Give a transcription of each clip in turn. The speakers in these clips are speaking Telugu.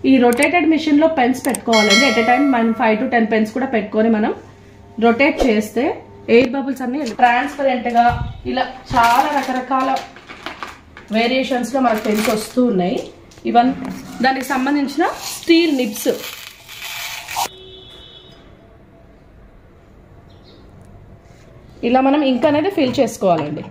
ఈ రొటేటెడ్ మిషన్ లో పెన్స్ పెట్టుకోవాలండి. ఎట్ ఎ టైం మనం 5 to 10 పెన్స్ కూడా పెట్టుకొని మనం రొటేట్ చేస్తే ఎయిర్ బబుల్స్ అన్ని ట్రాన్స్పరెంట్ గా ఇలా చాలా రకరకాల వేరియేషన్స్ లో మనకు పెన్స్ వస్తూ ఉన్నాయి. ఇవన్నీ దానికి సంబంధించిన స్టీల్ నిబ్స్. ఇలా మనం ఇంక్ అనేది ఫిల్ చేసుకోవాలండి.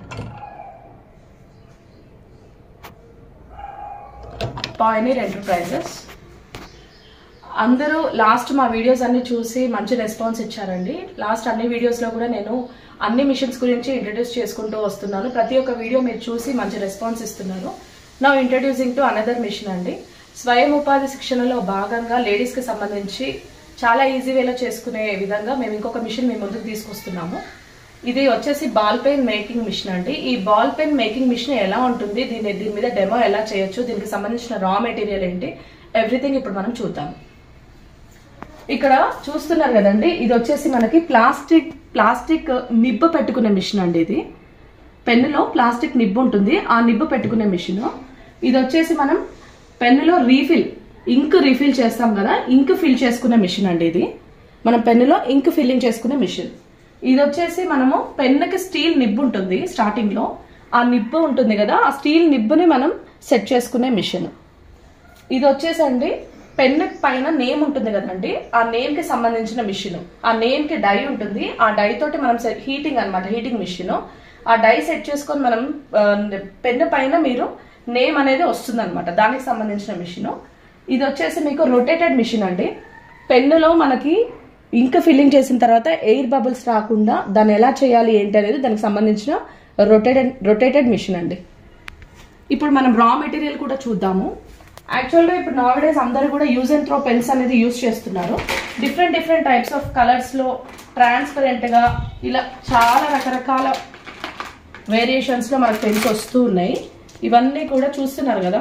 పాయనీర్ ఎంటర్ప్రైజెస్ అందరూ లాస్ట్ మా వీడియోస్ అన్ని చూసి మంచి రెస్పాన్స్ ఇచ్చారండి. లాస్ట్ అన్ని వీడియోస్లో కూడా నేను అన్ని మిషన్స్ గురించి ఇంట్రడ్యూస్ చేసుకుంటూ వస్తున్నాను. ప్రతి ఒక్క వీడియో మీరు చూసి మంచి రెస్పాన్స్ ఇస్తున్నారు. Now introducing to another machine అండి. స్వయం ఉపాధి శిక్షణలో భాగంగా లేడీస్కి సంబంధించి చాలా ఈజీ వేలో చేసుకునే విధంగా మేము ఇంకొక మిషన్ మీ ముందుకు తీసుకొస్తున్నాము. ఇది వచ్చేసి బాల్ పెన్ మేకింగ్ మిషన్ అండి. ఈ బాల్ పెన్ మేకింగ్ మిషన్ ఎలా ఉంటుంది, దీని మీద డెమో ఎలా చేయొచ్చు, దీనికి సంబంధించిన రా మెటీరియల్ ఏంటి, ఎవ్రీథింగ్ ఇప్పుడు మనం చూద్దాం. ఇక్కడ చూస్తున్నారు కదండి, ఇది వచ్చేసి మనకి ప్లాస్టిక్ నిబ్బ పెట్టుకునే మిషన్ అండి. ఇది పెన్నులో ప్లాస్టిక్ నిబ్బు ఉంటుంది, ఆ నిబ్బ పెట్టుకునే మిషన్. ఇది వచ్చేసి మనం పెన్నులో ఇంక్ రీఫిల్ చేస్తాం కదా, ఇంక్ ఫిల్ చేసుకునే మిషన్ అండి. ఇది మనం పెన్నులో ఇంక్ ఫిల్లింగ్ చేసుకునే మిషన్. ఇది వచ్చేసి మనము పెన్నుకి స్టీల్ నిబ్బు ఉంటుంది స్టార్టింగ్ లో, ఆ నిబ్బు ఉంటుంది కదా, ఆ స్టీల్ నిబ్బుని మనం సెట్ చేసుకునే మిషన్. ఇది వచ్చేసండి పెన్ను పైన నేమ్ ఉంటుంది కదండి, ఆ నేమ్ కి సంబంధించిన మిషన్. ఆ నేమ్ కి డై ఉంటుంది, ఆ డై తోటి మనం హీటింగ్ మిషన్. ఆ డై సెట్ చేసుకొని మనం పెన్ను పైన మీరు నేమ్ అనేది వస్తుంది అనమాట, దానికి సంబంధించిన మిషన్. ఇది వచ్చేసి మీకు రొటేటెడ్ మిషన్ అండి. పెన్నులో మనకి ఇంక్ ఫిల్లింగ్ చేసిన తర్వాత ఎయిర్ బబుల్స్ రాకుండా దాన్ని ఎలా చేయాలి ఏంటి అనేది దానికి సంబంధించిన రొటేటెడ్ మిషన్ అండి. ఇప్పుడు మనం రా మెటీరియల్ కూడా చూద్దాము. యాక్చువల్గా ఇప్పుడు నౌడేస్ అందరూ కూడా యూజ్ అండ్ త్రో పెన్స్ అనేది యూజ్ చేస్తున్నారు. డిఫరెంట్ టైప్స్ ఆఫ్ కలర్స్ లో ట్రాన్స్పరెంట్ గా ఇలా చాలా రకరకాల వేరియేషన్స్ లో మనకు పెన్స్ వస్తూ ఉన్నాయి. ఇవన్నీ కూడా చూస్తున్నారు కదా,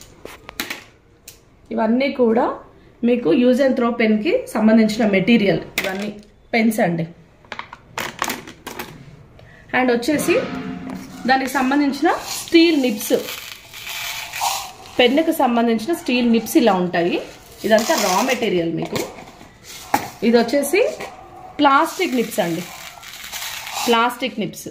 ఇవన్నీ కూడా మీకు యూజ్ అండ్ త్రో పెన్ కి సంబంధించిన మెటీరియల్. ఇవన్నీ పెన్స్ అండి. అండ్ వచ్చేసి దానికి సంబంధించిన స్టీల్ నిబ్స్, పెన్నుకు సంబంధించిన స్టీల్ నిబ్స్ ఇలా ఉంటాయి. ఇదంతా రా మెటీరియల్ మీకు. ఇది వచ్చేసి ప్లాస్టిక్ నిబ్స్ అండి, ప్లాస్టిక్ నిబ్స్.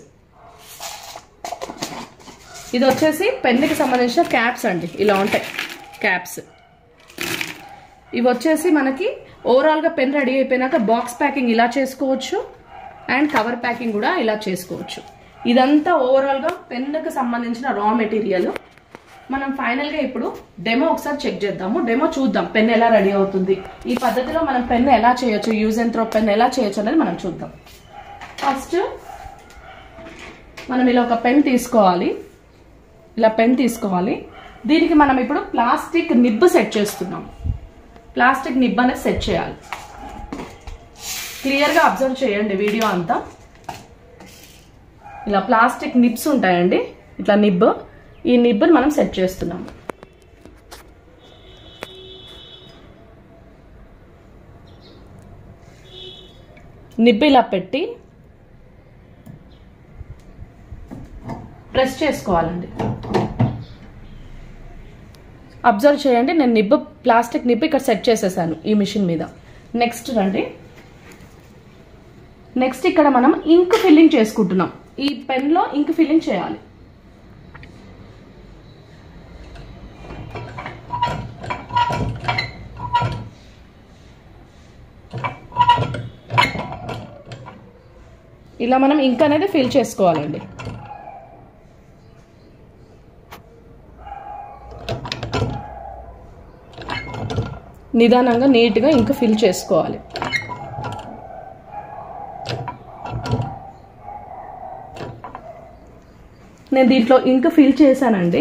ఇది వచ్చేసి పెన్నుకి సంబంధించిన క్యాప్స్ అండి, ఇలా ఉంటాయి క్యాప్స్. ఇవి వచ్చేసి మనకి ఓవరాల్ గా పెన్ రెడీ అయిపోయినాక బాక్స్ ప్యాకింగ్ ఇలా చేసుకోవచ్చు, అండ్ కవర్ ప్యాకింగ్ కూడా ఇలా చేసుకోవచ్చు. ఇదంతా ఓవరాల్ గా పెన్నుకు సంబంధించిన రా మెటీరియల్. మనం ఫైనల్ గా ఇప్పుడు డెమో ఒకసారి చెక్ చేద్దాము. డెమో చూద్దాం పెన్ ఎలా రెడీ అవుతుంది, ఈ పద్ధతిలో మనం పెన్ ఎలా చేయొచ్చు, యూజ్ అండ్ త్రో పెన్ ఎలా చేయొచ్చు అనేది మనం చూద్దాం. ఫస్ట్ మనం ఇలా ఒక పెన్ తీసుకోవాలి, ఇలా పెన్ తీసుకోవాలి. దీనికి మనం ఇప్పుడు ప్లాస్టిక్ నిబ్ సెట్ చేస్తున్నాం. ప్లాస్టిక్ నిబ్ అనేది సెట్ చేయాలి. క్లియర్గా అబ్జర్వ్ చేయండి వీడియో అంతా. ఇలా ప్లాస్టిక్ నిబ్స్ ఉంటాయండి, ఇట్లా నిబ్. ఈ నిబ్ని మనం సెట్ చేస్తున్నాం. నిబ్ ఇలా పెట్టి ప్రెస్ చేసుకోవాలండి. అబ్జర్వ్ చేయండి, నేను ప్లాస్టిక్ నిబ్ ఇక్కడ సెట్ చేసేసాను ఈ మిషన్ మీద. నెక్స్ట్ రండి, నెక్స్ట్ ఇక్కడ మనం ఇంక్ ఫిల్లింగ్ చేసుకుంటున్నాం. ఈ పెన్లో ఇంక్ ఫిల్లింగ్ చేయాలి. ఇలా మనం ఇంక్ అనేది ఫిల్ చేసుకోవాలండి. నిదానంగా నీట్గా ఇంక్ ఫిల్ చేసుకోవాలి. నేను దీంట్లో ఇంక్ ఫిల్ చేశానండి.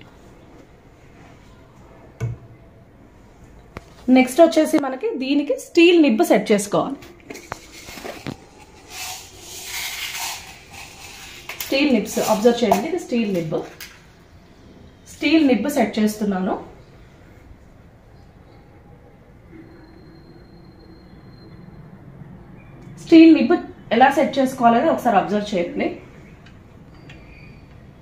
నెక్స్ట్ వచ్చేసి మనకి దీనికి స్టీల్ నిబ్ సెట్ చేసుకోవాలి. స్టీల్ నిబ్స్ అబ్జర్వ్ చేయండి, ఇది steel nib. Steel nib set చేస్తున్నాను. స్టీల్ నిబ్ ఎలా సెట్ చేసుకోవాలని ఒకసారి అబ్జర్వ్ చేయండి.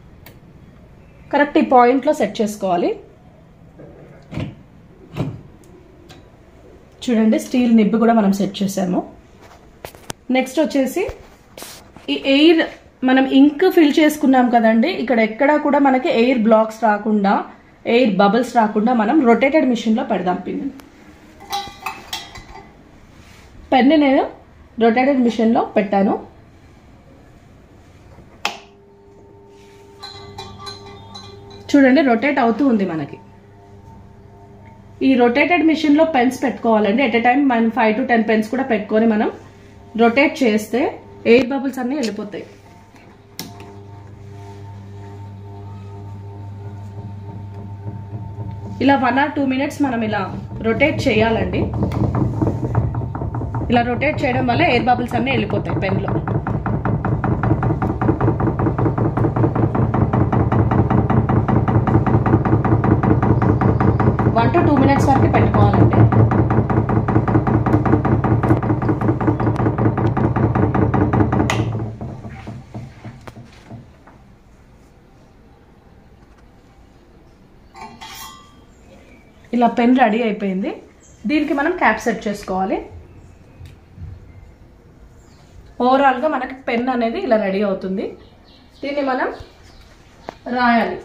కరెక్ట్ ఈ పాయింట్లో సెట్ చేసుకోవాలి. చూడండి స్టీల్ నిబ్బు కూడా మనం సెట్ చేసాము. నెక్స్ట్ వచ్చేసి ఈ ఎయిర్ మనం ఇంక్ ఫిల్ చేసుకున్నాం కదండి, ఇక్కడ ఎక్కడా కూడా మనకి ఎయిర్ బ్లాక్స్ రాకుండా, ఎయిర్ బబుల్స్ రాకుండా మనం రొటేటెడ్ మిషన్లో పెడదాం పిన్ని. పెన్ని నేను రొటేటెడ్ మిషన్లో పెట్టాను. చూడండి రొటేట్ అవుతూ ఉంది మనకి. ఈ రొటేటెడ్ మిషన్లో పెన్స్ పెట్టుకోవాలండి. ఎట్ ఎ టైం మనం 5 to 10 పెన్స్ కూడా పెట్టుకొని మనం రొటేట్ చేస్తే ఎయిర్ బబుల్స్ అన్నీ వెళ్ళిపోతాయి. ఇలా 1 or 2 minutes మనం ఇలా రొటేట్ చేయాలండి. ఇలా రొటేట్ చేయడం వల్ల ఎయిర్ బబుల్స్ అన్నీ వెళ్ళిపోతాయి పెన్లో. వన్ టు 2 minutes వరకు పెట్టుకోవాలండి. ఇలా పెన్ రెడీ అయిపోయింది. దీనికి మనం క్యాప్ సెట్ చేసుకోవాలి. ఓవరాల్గా మనకి పెన్ అనేది ఇలా రెడీ అవుతుంది. దీన్ని మనం రాయాలి.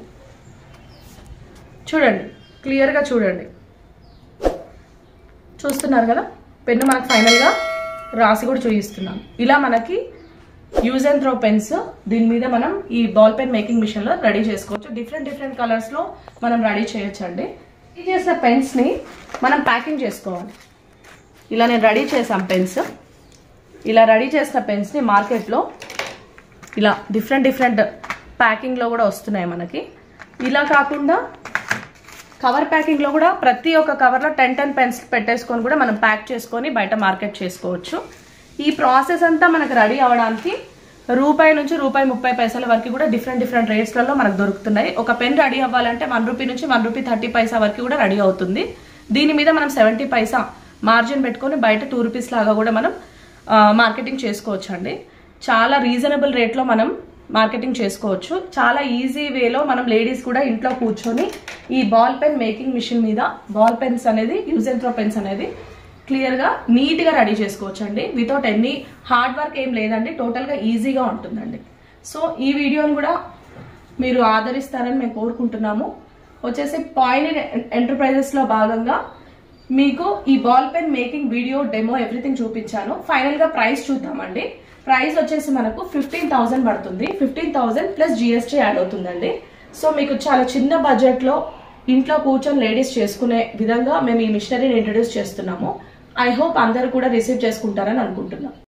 చూడండి క్లియర్గా చూడండి, చూస్తున్నారు కదా, పెన్ను మనకు ఫైనల్గా రాసి కూడా చూపిస్తున్నాం. ఇలా మనకి యూజ్ అండ్ త్రో పెన్స్ దీని మీద మనం ఈ బాల్ పెన్ మేకింగ్ మిషన్లో రెడీ చేసుకోవచ్చు. డిఫరెంట్ కలర్స్లో మనం రెడీ చేయొచ్చు అండి. రెడీ చేసిన పెన్స్ని మనం ప్యాకింగ్ చేసుకోవాలి. ఇలా నేను రెడీ చేసాం పెన్స్. ఇలా రెడీ చేసిన పెన్స్ని మార్కెట్లో ఇలా డిఫరెంట్ ప్యాకింగ్లో కూడా వస్తున్నాయి మనకి. ఇలా కాకుండా కవర్ ప్యాకింగ్లో కూడా ప్రతి ఒక్క కవర్లో 10 పెన్స్ పెట్టేసుకొని కూడా మనం ప్యాక్ చేసుకొని బయట మార్కెట్ చేసుకోవచ్చు. ఈ ప్రాసెస్ అంతా మనకు రెడీ అవ్వడానికి రూపాయి నుంచి ₹1.30 వరకు కూడా డిఫరెంట్ రేట్స్లలో మనకు దొరుకుతున్నాయి. ఒక పెన్ రెడీ అవ్వాలంటే ₹1 నుంచి ₹1.30 వరకు కూడా రెడీ అవుతుంది. దీని మీద మనం 70 పైసా మార్జిన్ పెట్టుకొని బయట ₹2 లాగా కూడా మనం మార్కెటింగ్ చేసుకోవచ్చు అండి. చాలా రీజనబుల్ రేట్లో మనం మార్కెటింగ్ చేసుకోవచ్చు. చాలా ఈజీ వేలో మనం లేడీస్ కూడా ఇంట్లో కూర్చొని ఈ బాల్ పెన్ మేకింగ్ మిషన్ మీద బాల్ పెన్స్ అనేది యూజ్ అండ్ త్రో పెన్స్ అనేది క్లియర్గా నీట్గా రెడీ చేసుకోవచ్చు అండి. వితౌట్ ఎనీ హార్డ్ వర్క్ ఏం లేదండి, టోటల్గా ఈజీగా ఉంటుందండి. సో ఈ వీడియోని కూడా మీరు ఆదరిస్తారని మేము కోరుకుంటున్నాము. వచ్చేసి పాయిన్ ఎంటర్ప్రైజెస్లో భాగంగా మీకు ఈ ball pen making video demo everything చూపించాను. ఫైనల్గా ప్రైస్ చూద్దామండి. ప్రైస్ వచ్చేసి మనకు 15,000 పడుతుంది. 15,000 ప్లస్ GST యాడ్ అవుతుందండి. సో మీకు చాలా చిన్న బడ్జెట్లో ఇంట్లో కూర్చొని లేడీస్ చేసుకునే విధంగా మేము ఈ మిషనరీని ఇంట్రడ్యూస్ చేస్తున్నాము. ఐ హోప్ అందరూ కూడా రిసీవ్ చేసుకుంటారని అనుకుంటున్నాం.